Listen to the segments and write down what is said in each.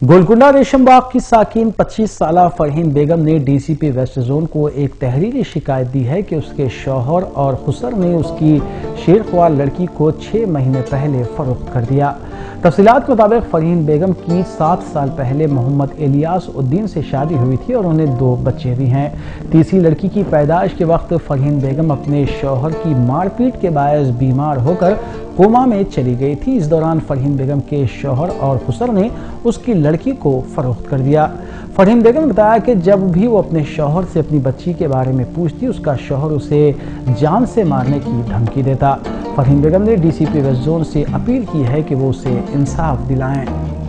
गोलकुंडा रेशम बाग की साकिन 25 साला फरहीन बेगम ने डीसीपी वेस्ट जोन को एक तहरीरी शिकायत दी है कि उसके शौहर और खुसर ने उसकी शेरख्वार लड़की को 6 महीने पहले फरोख्त कर दिया। तफसीलात के मुताबिक फरहीन बेगम की 7 साल पहले मोहम्मद इलियास उद्दीन से शादी हुई थी और उन्हें 2 बच्चे भी हैं। तीसरी लड़की की पैदाइश के वक्त फरहीन बेगम अपने शौहर की मारपीट के बायस बीमार होकर कोमा में चली गई थी। इस दौरान फरहीन बेगम के शौहर और खुसर ने उसकी लड़की को फरोख्त कर दिया। फरहीन बेगम ने बताया कि जब भी वो अपने शौहर से अपनी बच्ची के बारे में पूछती, उसका शौहर उसे जान से मारने की धमकी देता। फरहीन बेगम ने डीसीपी वेस्ट जोन से अपील की है कि वो उसे इंसाफ दिलाएं।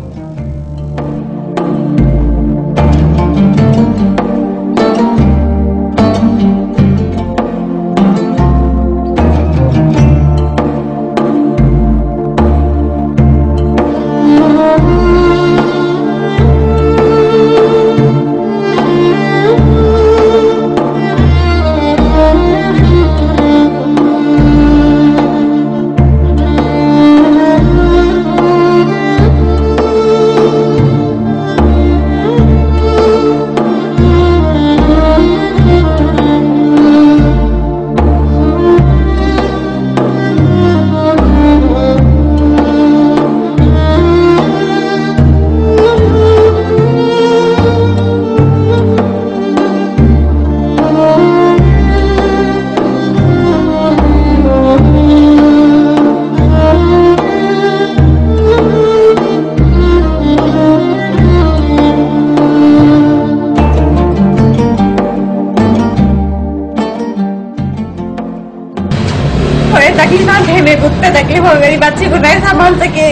तकलीफ है, मेरे खुद पे तकलीफ हो, मेरी बच्ची को नहीं संभाल सके।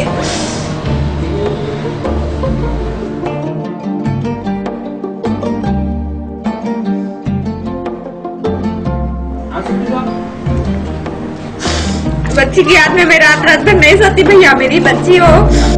बच्ची की याद में मैं रात रात भर नहीं सोती भैया, मेरी बच्ची हो।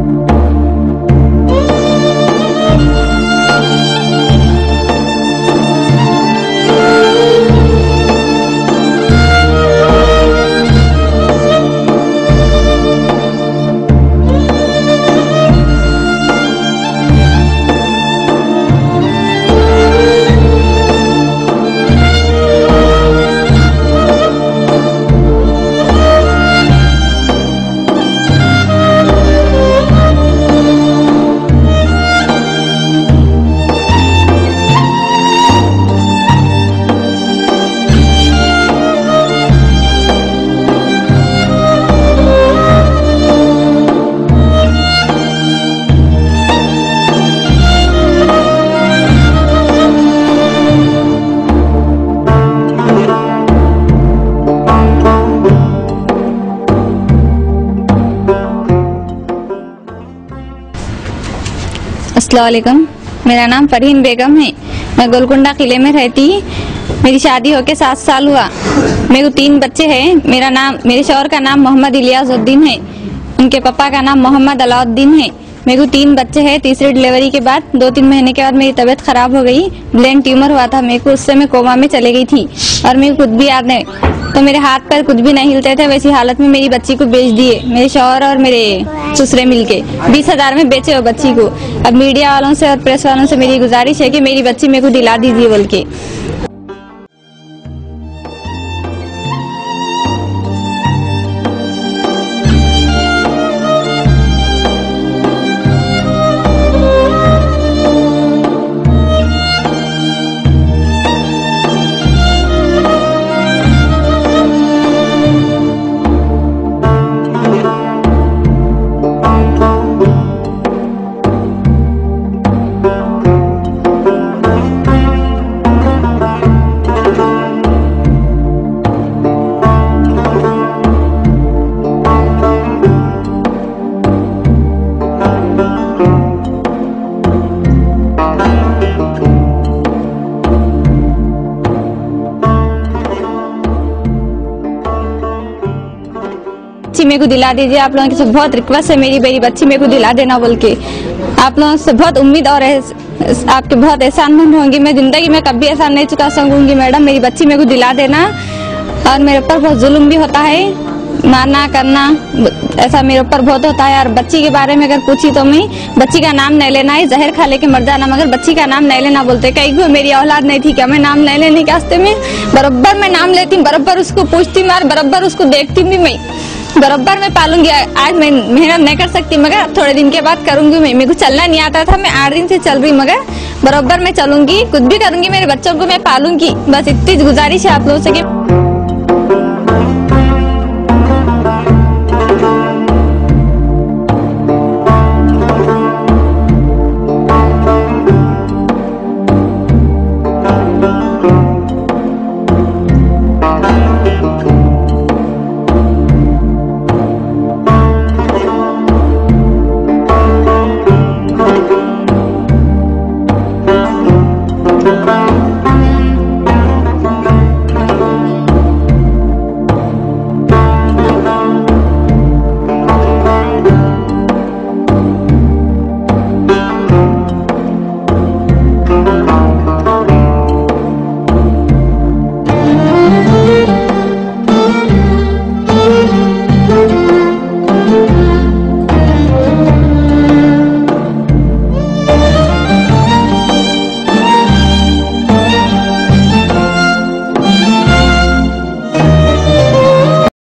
अस्सलाम वालेकुम, मेरा नाम फरहीन बेगम है। मैं गोलकुंडा किले में रहती। मेरी शादी होके 7 साल हुआ। मेरे को 3 बच्चे हैं। मेरे शौहर का नाम मोहम्मद इलियास उद्दीन है। उनके पापा का नाम मोहम्मद अलाउद्दीन है। मेरे को 3 बच्चे हैं। तीसरी डिलीवरी के बाद 2-3 महीने के बाद मेरी तबीयत खराब हो गई। ब्रेन ट्यूमर हुआ था मेरे को, उससे मैं कोमा में चली गई थी और मेरे खुद भी याद है, तो मेरे हाथ पैर कुछ भी नहीं हिलते थे। वैसी हालत में मेरी बच्ची को बेच दिए मेरे शौहर और मेरे ससुरे मिलके। 20,000 में बेचे वो बच्ची को। अब मीडिया वालों से और प्रेस वालों से मेरी गुजारिश है कि मेरी बच्ची मेरे को दिला दीजिए बोल के। मेरे को दिला दीजिए। आप लोगों की बहुत रिक्वेस्ट है, मेरी बच्ची मेरे को दिला देना बोल के। आप लोगों से बहुत उम्मीद और आपके बहुत एहसानमंद होंगी। मैं जिंदगी में कभी एहसान नहीं चुका सकूंगी मैडम। मेरी बच्ची मेरे को दिला देना। और मेरे ऊपर बहुत जुल्म भी होता है। मारना करना ऐसा मेरे ऊपर बहुत होता है। और बच्ची के बारे में अगर पूछी तो मैं बच्ची का नाम नहीं लेना है, जहर खा लेके मर जाना, मगर बच्ची का नाम नहीं लेना बोलते। कई को मेरी औलाद नहीं थी क्या, मैं नाम नहीं लेने के रास्ते में बराबर मैं नाम लेती हूँ, बराबर उसको पूछती हूँ और बराबर उसको देखती भी मैं, बराबर मैं पालूंगी। आज मैं मेहनत नहीं कर सकती मगर थोड़े दिन के बाद करूंगी। मैं मेरे को चलना नहीं आता था, मैं 8 दिन से चल रही, मगर बराबर मैं चलूंगी, कुछ भी करूंगी, मेरे बच्चों को मैं पालूंगी। बस इतनी गुजारिश है आप लोगों से कि